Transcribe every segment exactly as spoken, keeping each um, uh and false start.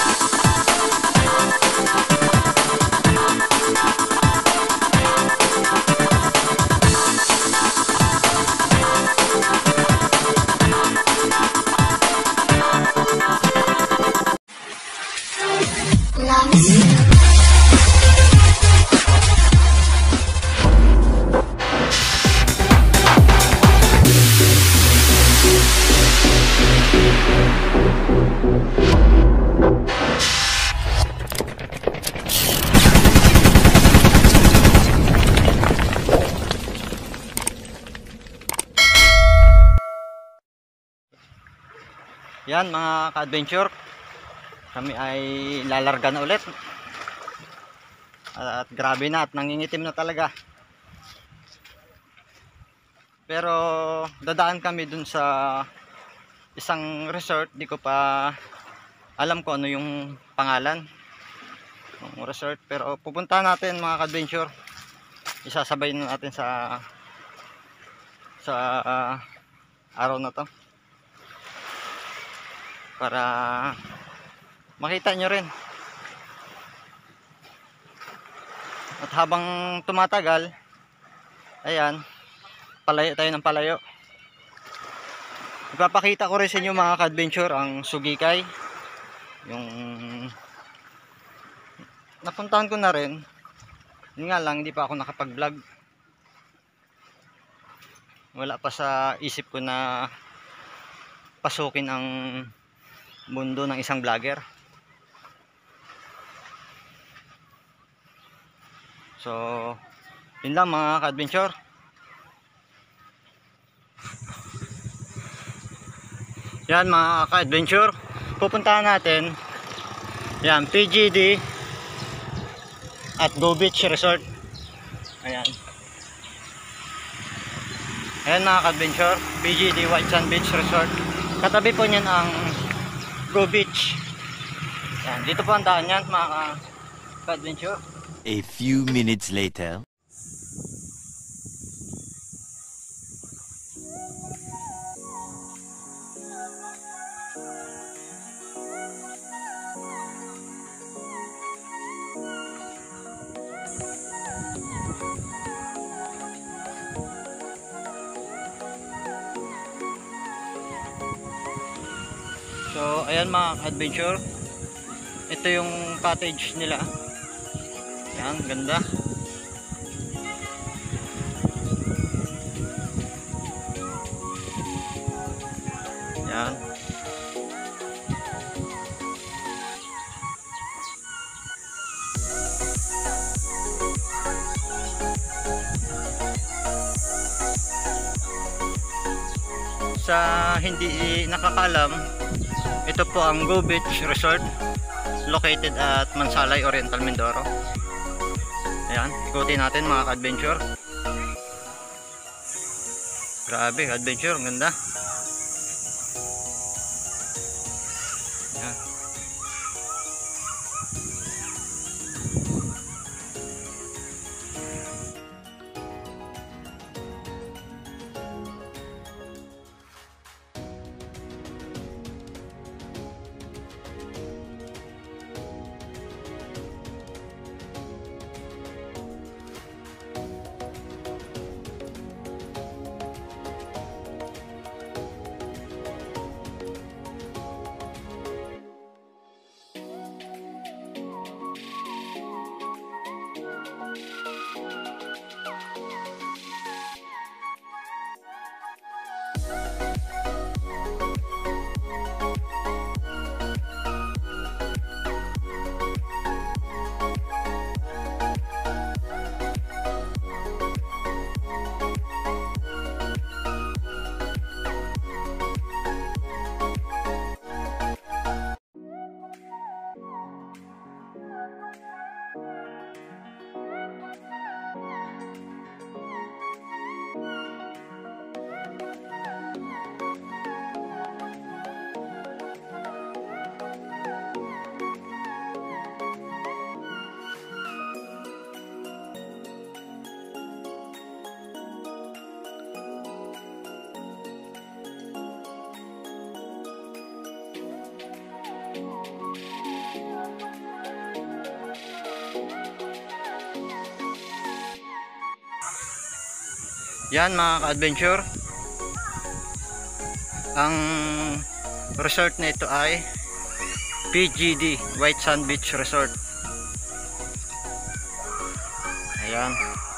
Yan mga ka-adventure, kami ay lalarga na ulit. At, at grabe na at nangingitim na talaga. Pero dadaan kami dun sa isang resort, di ko pa alam ko ano yung pangalan ng resort. Pero pupunta natin mga ka-adventure. Isasabay na natin sa sa uh, araw na to, para makita nyo rin. At habang tumatagal, ayan, palayo tayo ng palayo. Ipapakita ko rin sa inyo mga ka-adventure ang Sugikay, yung napuntahan ko na rin. Yun nga lang, hindi pa ako nakapag vlog. Wala pa sa isip ko na pasukin ang mundo ng isang vlogger. So yun lang mga ka-adventure. Yan mga ka-adventure, pupuntahan natin yan P G D at Go Beach Resort. Ayan, ayan mga ka-adventure, P G D White Sand Beach Resort. Katabi po niyan ang Go Beach. Yan, dito po ang daan yan mga ka-adventure. A few minutes later. So ayan mga adventure, ito yung cottage nila. Yan, ganda. Yan. Sa hindi nakakalam, ito po ang Go Beach Resort, located at Mansalay, Oriental, Mindoro. Ayan, ikutin natin mga ka-adventure. Grabe, adventure, ang ganda. Ayan. Yan mga ka-adventure, ang resort na ito ay P G D, White Sand Beach Resort. Ayan.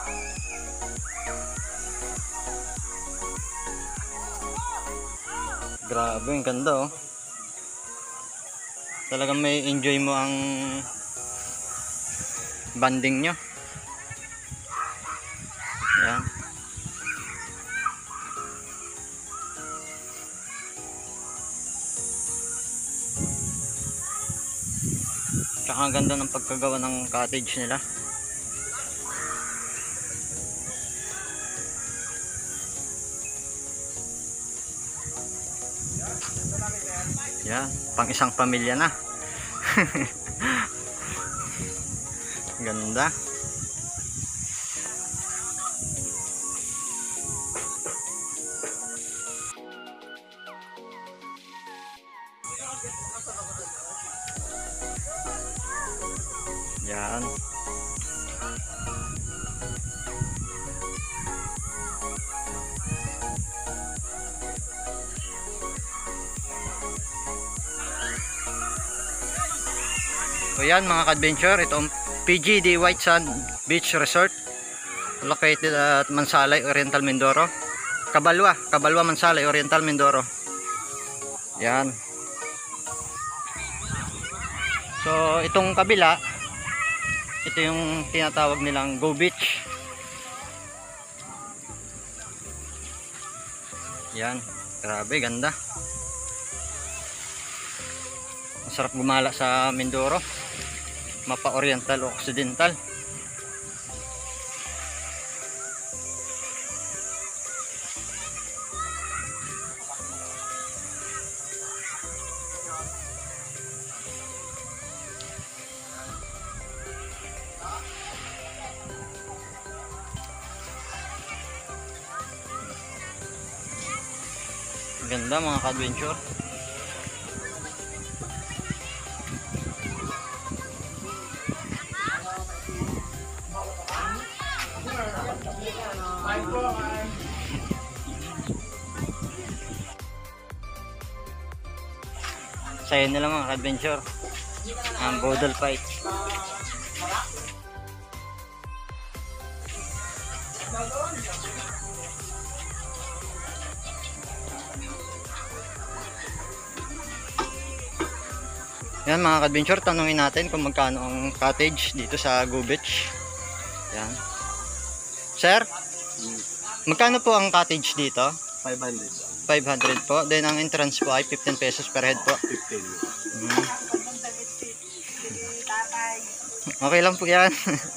Grabe, ang ganda oh. Talagang may enjoy mo ang banding nyo. Ayan. Tsaka ang ganda ng pagkagawa ng cottage nila. Yan, pang isang pamilya na. Ganda. Yan. So yan mga ka-adventure, itong P G D White Sand Beach Resort located at Mansalay, Oriental Mindoro. Cabalua, Cabalua, Mansalay, Oriental Mindoro. Yan. So itong kabila, ito yung tinatawag nilang Go Beach. Yan, grabe, ganda. Masarap gumala sa Mindoro, mapa oriental o occidental. Ganda mga ka-adventure. Saya nila mga ka-adventure ang Bodol Fight. Yan mga ka-adventure, tanungin natin kung magkano ang cottage dito sa Go Beach. Yan. Sir, magkano po ang cottage dito? five hundred. five hundred po. Then ang entrance po ay fifteen pesos per head po. fifteen. Hmm. Okay lang po yan.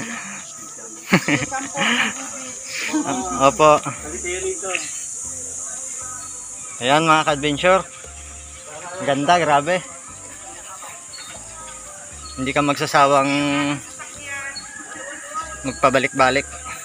Opo. Ayan mga ka-adventure. Ganda, grabe. Hindi ka magsasawang magpabalik-balik.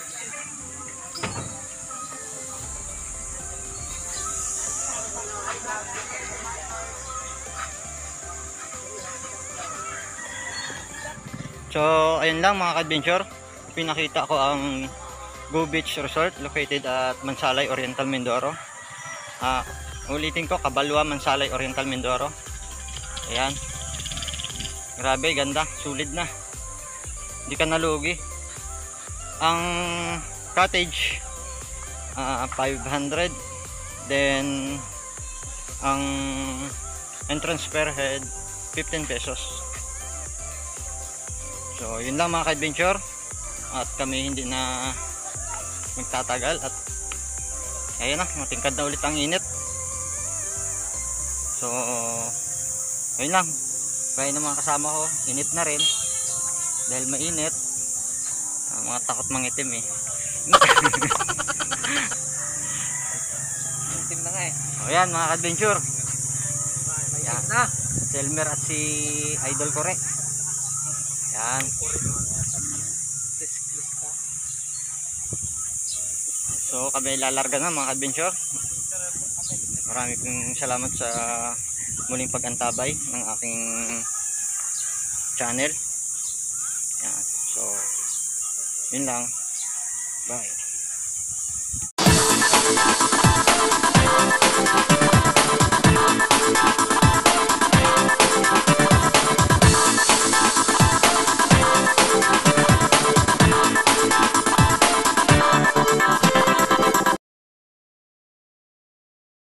So, ayun lang mga ka-adventure. Pinakita ko ang Go Beach Resort located at Mansalay, Oriental Mindoro. Ah, ulitin ko, Cabalua, Mansalay, Oriental Mindoro. Ayan. Grabe, ganda, sulit na. Hindi ka nalugi. Ang cottage uh, five hundred, then ang entrance per head fifteen pesos. So yun lang mga ka-adventure, at kami hindi na magtatagal at ayun na, matingkad na ulit ang init. So ayun lang, kaya ng mga kasama ko, init na rin dahil mainit. Uh, mga takot mangitim eh. Itim na nga eh. O yan mga ka-adventure, yan na si Elmer at si Idol Kore. Yan. So kami lalarga na mga ka-adventure. Maraming salamat sa muling pag-antabay ng aking channel. Yan. So yun lang. Bye.